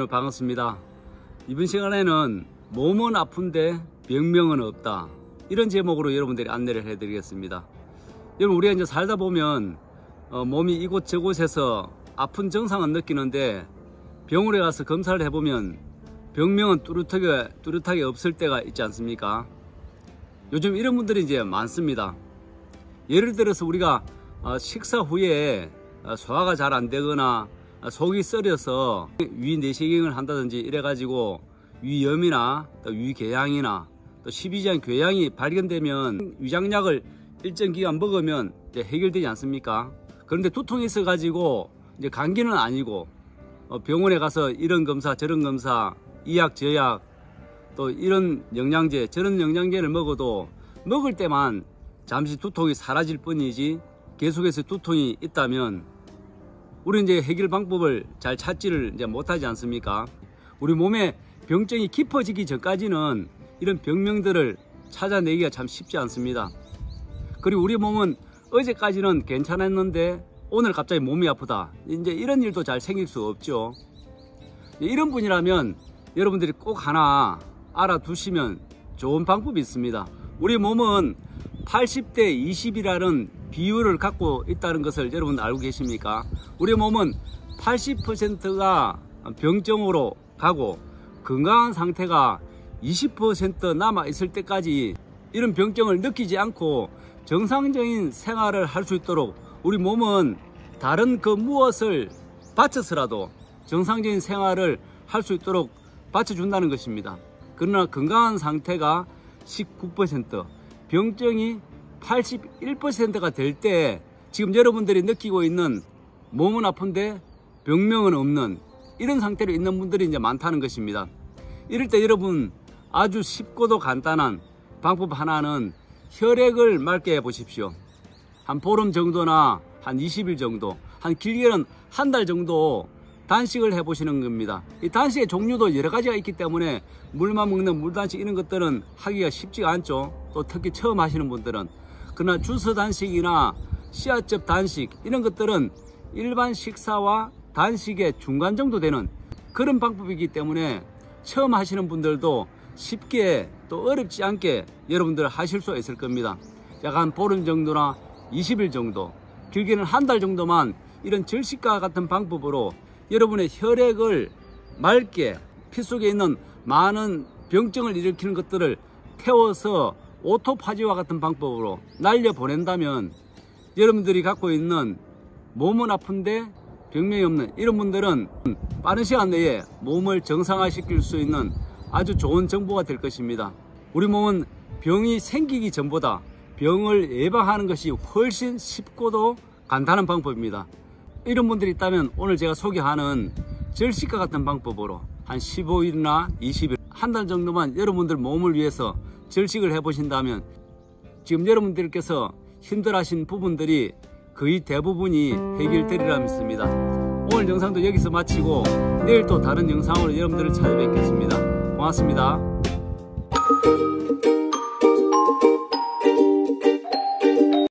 반갑습니다. 이번 시간에는 몸은 아픈데 병명은 없다, 이런 제목으로 여러분들이 안내를 해드리겠습니다. 여러분, 우리가 이제 살다 보면 몸이 이곳저곳에서 아픈 증상은 느끼는데 병원에 가서 검사를 해보면 병명은 뚜렷하게 없을 때가 있지 않습니까? 요즘 이런 분들이 이제 많습니다. 예를 들어서 우리가 식사 후에 소화가 잘 안 되거나 속이 썰여서 위 내시경을 한다든지 이래가지고 위염이나 또 위궤양이나 또 십이지장 궤양이 발견되면 위장약을 일정 기간 먹으면 이제 해결되지 않습니까? 그런데 두통이 있어 가지고 이제 감기는 아니고 병원에 가서 이런 검사 저런 검사, 이 약 저 약, 또 이런 영양제 저런 영양제를 먹어도 먹을 때만 잠시 두통이 사라질 뿐이지 계속해서 두통이 있다면 우리 이제 해결 방법을 잘 찾지를 이제 못하지 않습니까? 우리 몸에 병증이 깊어지기 전까지는 이런 병명들을 찾아내기가 참 쉽지 않습니다. 그리고 우리 몸은 어제까지는 괜찮았는데 오늘 갑자기 몸이 아프다, 이제 이런 일도 잘 생길 수 없죠. 이런 분이라면 여러분들이 꼭 하나 알아두시면 좋은 방법이 있습니다. 우리 몸은 80대 20이라는 비율을 갖고 있다는 것을 여러분 알고 계십니까? 우리 몸은 80%가 병증으로 가고 건강한 상태가 20% 남아 있을 때까지 이런 병증을 느끼지 않고 정상적인 생활을 할 수 있도록 우리 몸은 다른 그 무엇을 바쳐서라도 정상적인 생활을 할 수 있도록 받쳐준다는 것입니다. 그러나 건강한 상태가 19%, 병증이 81%가 될 때 지금 여러분들이 느끼고 있는 몸은 아픈데 병명은 없는 이런 상태로 있는 분들이 이제 많다는 것입니다. 이럴 때 여러분, 아주 쉽고도 간단한 방법 하나는 혈액을 맑게 해 보십시오. 한 보름 정도나 한 20일 정도, 한 길게는 한 달 정도 단식을 해 보시는 겁니다. 이 단식의 종류도 여러 가지가 있기 때문에 물만 먹는 물단식 이런 것들은 하기가 쉽지가 않죠. 또 특히 처음 하시는 분들은. 그러나 주스 단식이나 씨앗즙 단식 이런 것들은 일반 식사와 단식의 중간 정도 되는 그런 방법이기 때문에 처음 하시는 분들도 쉽게 또 어렵지 않게 여러분들 하실 수 있을 겁니다. 약간 보름 정도나 20일 정도, 길게는 한 달 정도만 이런 절식과 같은 방법으로 여러분의 혈액을 맑게 피 속에 있는 많은 병증을 일으키는 것들을 태워서 오토파지와 같은 방법으로 날려보낸다면 여러분들이 갖고 있는 몸은 아픈데 병명이 없는 이런 분들은 빠른 시간 내에 몸을 정상화시킬 수 있는 아주 좋은 정보가 될 것입니다. 우리 몸은 병이 생기기 전보다 병을 예방하는 것이 훨씬 쉽고도 간단한 방법입니다. 이런 분들이 있다면 오늘 제가 소개하는 절식과 같은 방법으로 한 15일이나 20일, 한 달 정도만 여러분들 몸을 위해서 절식을 해보신다면 지금 여러분들께서 힘들어하신 부분들이 거의 대부분이 해결되리라 믿습니다. 오늘 영상도 여기서 마치고 내일 또 다른 영상으로 여러분들을 찾아뵙겠습니다. 고맙습니다.